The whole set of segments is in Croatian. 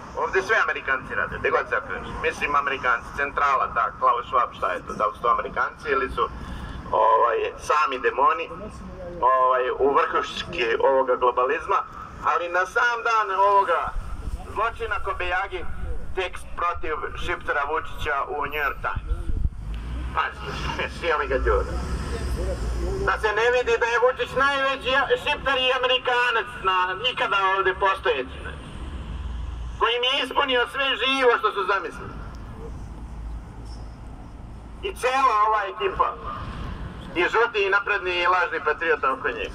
Ovdje sve Amerikanci rade, gdje god se okreniš. Mislim Amerikanci, centrala, ta, Klaus Schwab, šta je to, da li su to Amerikanci ili su sami demoni u vrhuški ovoga globalizma, ali na sam dan ovoga zločina Kobejagi tekst protiv Šiptara Vučića u New York Times. Pazi, sjeli ga ljuda. Da se ne vidi da je Vučić najveći Šiptar i Amerikanac ikada ovdje postojeći. Koji mi je ispunio sve živo što su zamislili. I cijela ova ekipa. I žuti i napredni i lažni patriota oko njih.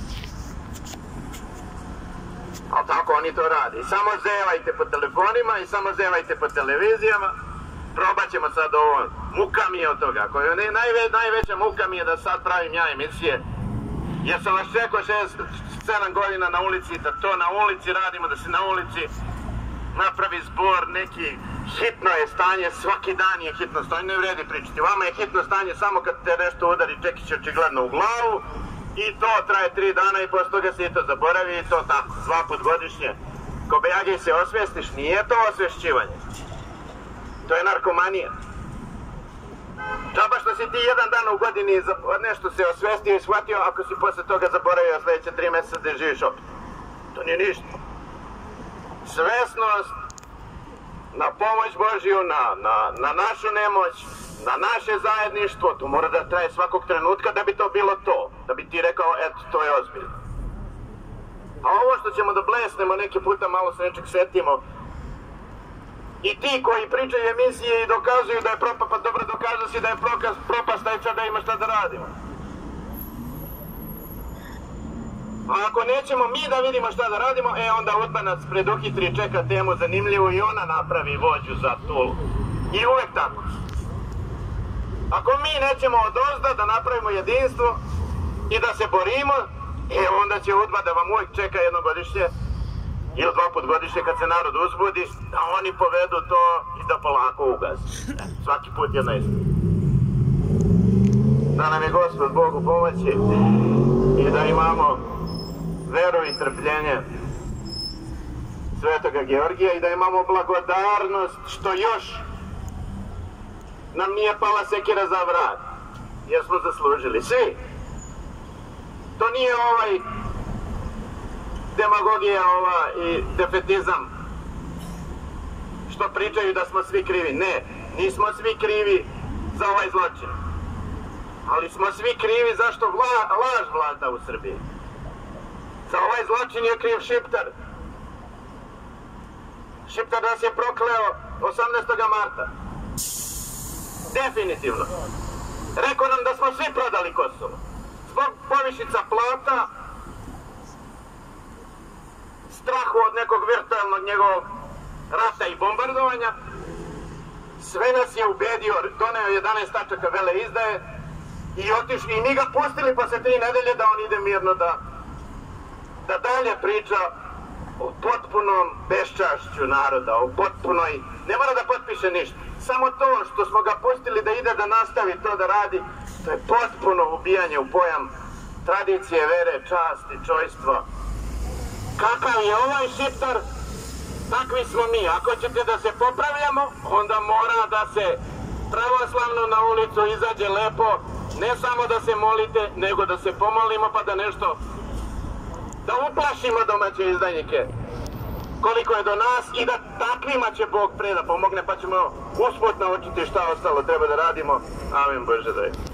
Ali tako oni to radi. I samo zevajte po telefonima i samo zevajte po televizijama. Probat ćemo sad ovo. Muka mi je od toga. Najveća muka mi je da sad pravim ja emisije. Jer sam vas čekao 6-7 godina na ulici, da to na ulici radimo, da se na ulici napravi zbor, neki hitno je stanje, svaki dan je hitno stanje, ne vredi pričati. Vama je hitno stanje samo kad te nešto udari čekić očigledno u glavu i to traje 3 dana i posle toga se i to zaboravi i to tako, 2 put godišnje. Kobejagi se osvestiš, nije to osvešćivanje. To je narkomanija. Džaba što si ti jedan dan u godini nešto se osvestio i shvatio ako si posle toga zaboravio sljedeće 3 mjeseca da živiš opet. To nije ništa. Svesnost na pomoć Božju, na našu nemoć, na naše zajedništvo, to mora da traje svakog trenutka da bi to bilo to. Da bi ti rekao, eto, to je ozbiljno. A ovo što ćemo da blesnemo neki puta, malo se nečeg setimo, i ti koji pričaju emisije i dokazuju da je propast, pa dobro dokažu si da je propast, aj sad da ima šta da radimo. A ako nećemo mi da vidimo šta da radimo, onda UDBA nas preduhitri, čeka temu zanimljivu i ona napravi vođu za tu. I uvek tako. Ako mi nećemo odozda da napravimo jedinstvo i da se borimo, onda će UDBA da vam uvek čeka jednogodišnje ili 2 put godišnje kad se narod uzbudi, da oni povedu to i da polako ugazi. Svaki put jedna istina. Da nam je Gospod Bog u pomoći i da imamo veru i trpljenje Svetoga Georgija i da imamo blagodarnost što još nam nije pala sekira za vrat, jer smo zaslužili svi. To nije demagogija i defetizam što pričaju da smo svi krivi. Ne, nismo svi krivi za ovaj zločin, ali smo svi krivi zašto laž vlada u Srbiji. Za ovaj zločin je kriv Šiptar. Šiptar nas je prokleo 18. marta. Definitivno. Rekao nam da smo svi prodali Kosovo. Zbog povišica plata, strahu od nekog virtualnog njegovog rata i bombardovanja, sve nas je ubedio, doneo 11 tačaka vele izdaje i otišli i mi ga pustili posle 3 nedelje da on ide mirno da dalje priča o potpunom beščašću naroda, o potpunoj, ne mora da potpiše ništa. Samo to što smo ga pustili da ide da nastavi to da radi, to je potpuno ubijanje u pojam tradicije, vere, časti, čojstva. Kakav je ovaj Šiptar, takvi smo mi. Ako ćete da se popravljamo, onda mora da se pravoslavno na ulicu izađe lepo, ne samo da se molite, nego da se pomolimo pa da nešto, da uplašimo domaće izdajnike koliko je do nas i da takvima će Bog pre da pomogne, pa ćemo usput naučiti šta ostalo treba da radimo. Amin Bože daj.